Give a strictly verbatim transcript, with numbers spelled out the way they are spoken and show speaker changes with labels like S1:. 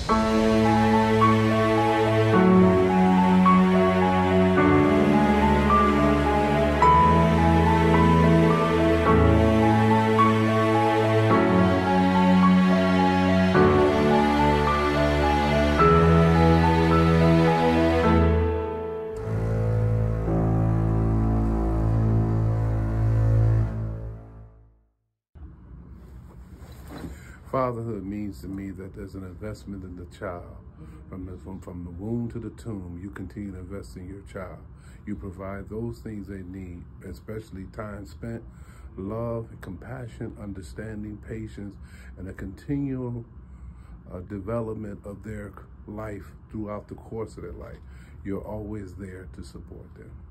S1: Fatherhood means to me that there's an investment in the child. From the, from, from the womb to the tomb, you continue to invest in your child. You provide those things they need, especially time spent, love, compassion, understanding, patience, and a continual uh, development of their life throughout the course of their life. You're always there to support them.